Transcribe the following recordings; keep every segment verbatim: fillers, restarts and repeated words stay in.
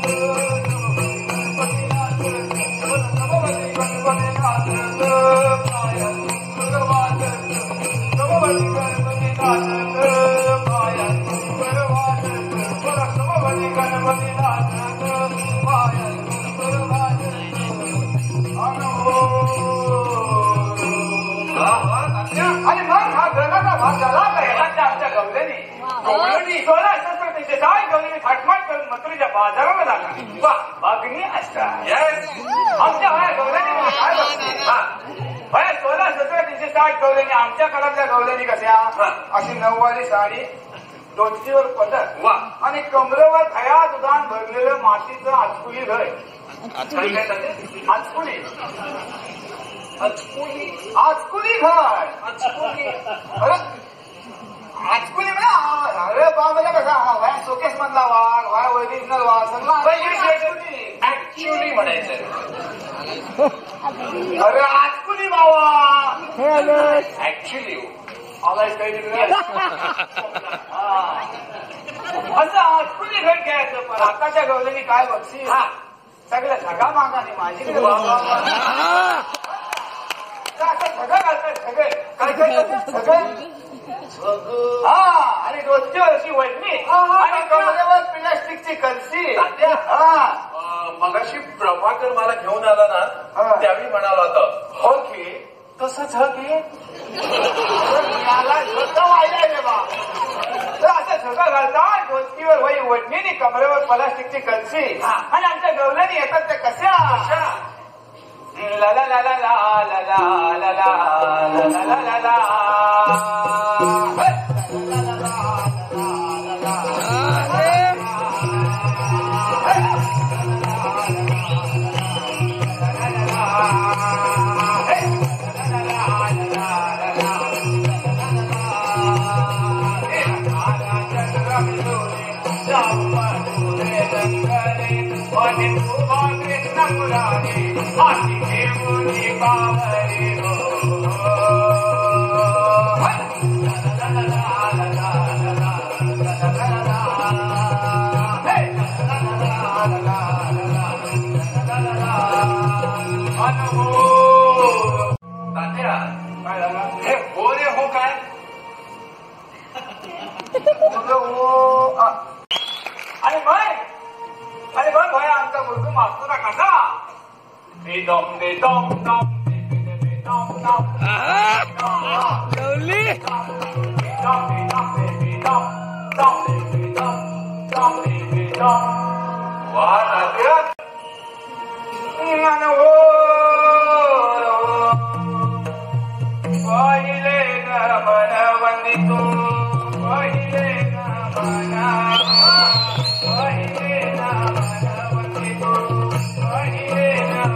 बाजाराला जाणार मागणी असता आमच्या वया गवल्याने वया सोळा सतरा तीनशे साठ गवल्याने आमच्या काळातल्या गवल्याने कशा अशी नऊवारी साडी डोचकीवर पदर आणि कमरेवर खयात उदान भरलेलं मातीचं आचकुली घर आचकुली आचकुली आचकुली घर आचकुली आजकुली अरे बाबा कसा वाय शोकेस मधला वाघ वाय ओरिजिनल वाघ सगळं ऍक्च्युली म्हणायचं अरे आजकुली बाबा ऍक्च्युली आलाय काही असं आजकुली घर घ्यायचं पण आताच्या गवल्यानी काय बक्षी सगळं सगळा मागाने माझी असं सगळं घालतात सगळे काय काय सगळे हा आणि रोजच्या वर्षी वडली आणि कमरेवर प्लास्टिकची कलसी मगाशी प्रभाकर मला घेऊन आला ना त्यावेळी म्हणाला होता हो की तसंच ह की याला झोका वाहिलाय रे बा तर असं झोका घालतात रोजकीवर वही वडणी कमरेवर प्लास्टिकची कलसी आणि आमच्या गवल्याने येतात ते कशा ला ला ला ला ला ला ला ला ला ला ला ला हे हो रे हो काय आणि मग अरे बघ भया आमचा मुलगा मागतो ना कसा बेदम बेदम दम बेदम दम लवली बेदम बेदम बेदम दम बेदम दम बेदम वाह नात्या मन हो पहिले न मन वंदितो पहिले न मन पहिले न मन वंदितो पहिले न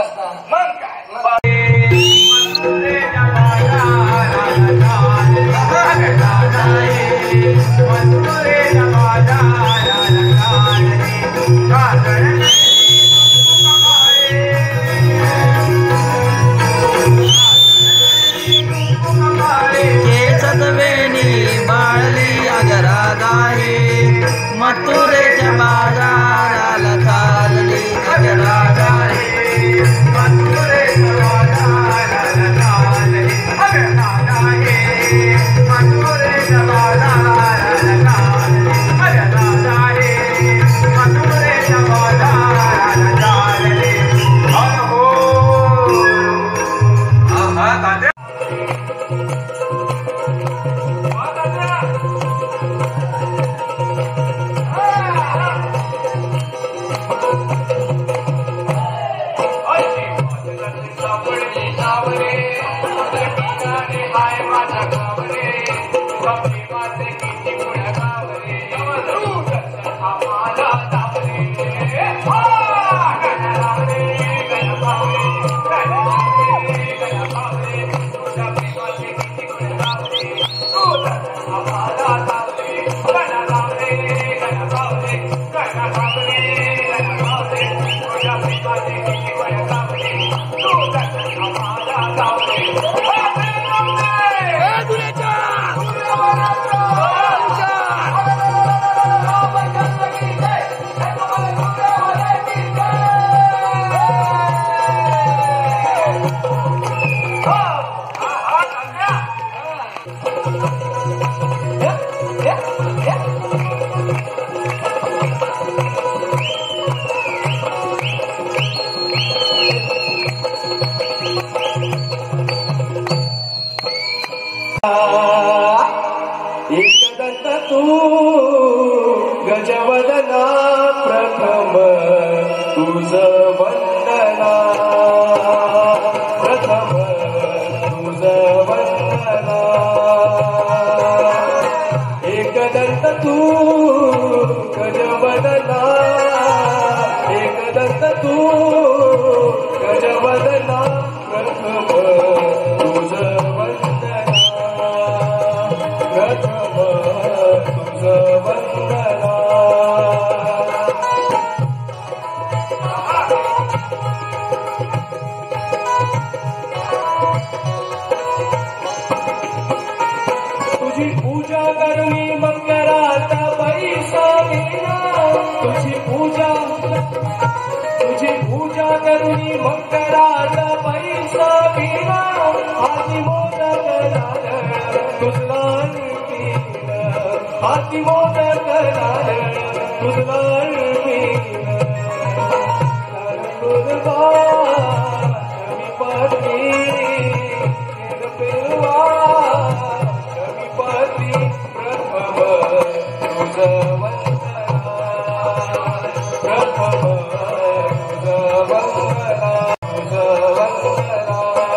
असता मग काय बाळली अगरात आहे मथुरेच्या बाजाराला चालली अगरात आहे मथुरेच्या बाजाराला चालली अगरात आहे मथुरेच्या बाजाराला चालली अगरात आहे मथुरेच्या बाजाराला चालली अहो आहा तात्या एकदंत तू गजवदना प्रथम तुझ वंदना प्रथम तुझ वंदना एकदंत तू गजवदना एकदंत तू गजवदना प्रथम तुझ वंदना प्रथम तुझ वंदना तुझी पूजा करुणी मंगळात पैसा घेना तुझी पूजा तुझी पूजा करुणी मंगळात पैसा घेना हाती मोदक नारळ तुझला हाती मोदक नारळ तुझला गुरुबा कमी पती पेवा कमी पती प्रथम तुझ वंदना प्रथम तुझ वंदना तुझ वंदना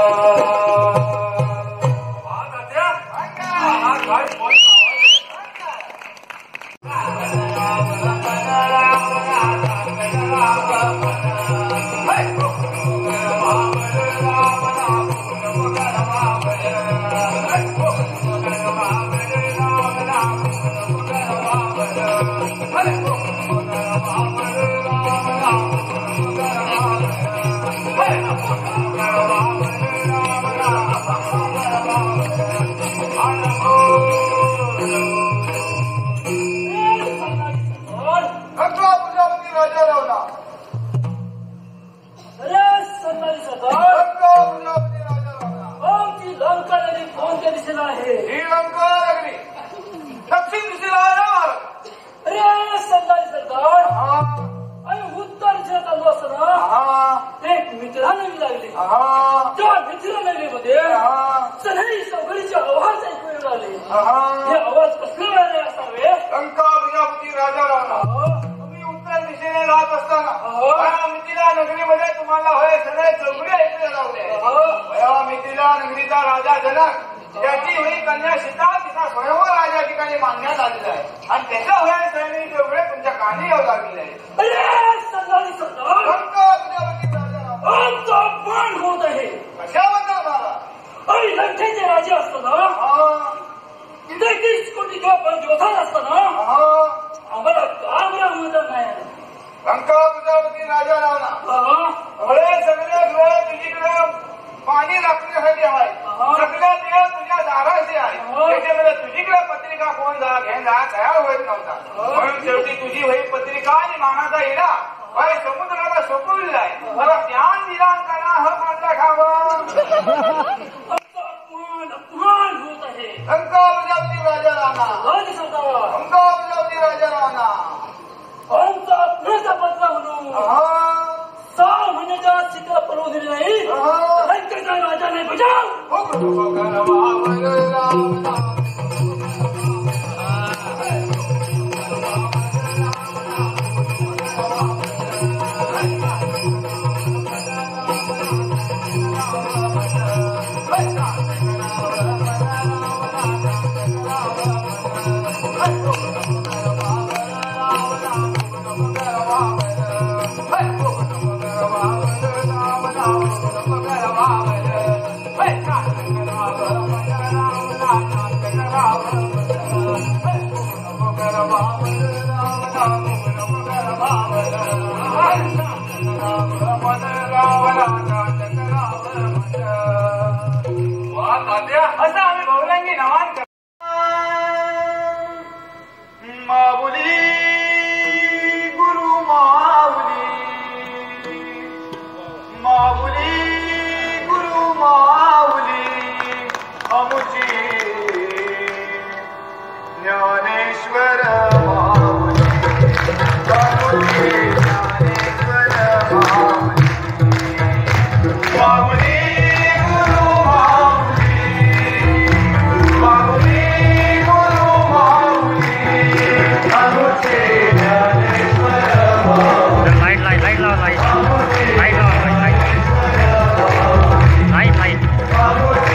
त्याची होई कन्या सीता तिचा स्वयंवर राजा ठिकाणी मागण्यात आलेला आहे आणि त्याच्या होया सैनिक एवढे तुमच्या कानी येऊ लागलेले आहे. इतका पण दिवसात असताना अहो, आम्हाला का बरं आमंत्रण नाही आलं? लंका प्रजापती राजा रावणा अहो, एवढे सगळे डोळे तुझीकडे पाणी राखण्यासाठी आहे. सगळं देव तुझ्या दाराशी आहे. त्याच्यामुळे तुझीकडे पत्रिका कोण जा घ्यायला तयार होत नव्हता. म्हणून शेवटी तुझी वही पत्रिका आणि मानाचा इडा वय समुद्राला सोपविलाय. मला ज्ञान दिलांकना हा माझा खावा. आमचा अपमान अपमान होत आहे. लंका प्रजापती राजा रावणा राज सरदार, लंका प्रजापती राजा रावणा आमचा अपमानाचा बदला म्हणून अहो, सहा महिन्याच्या चित्रा पडवू दिली नाही. अहो, लंकेचा राजा नाही बजाव. हो कृपा करवा वय रावणा. असं आम्ही बहुरंगी नमान करतो. माऊली गुरु माऊली माऊली गुरु माऊली अमुची ज्ञानेश्वर माऊली माऊली ज्ञानेश्वर माऊली माऊली लाईट लाईट लाईट लावा लाईट लाईट लावा लाईट लाईट लाईट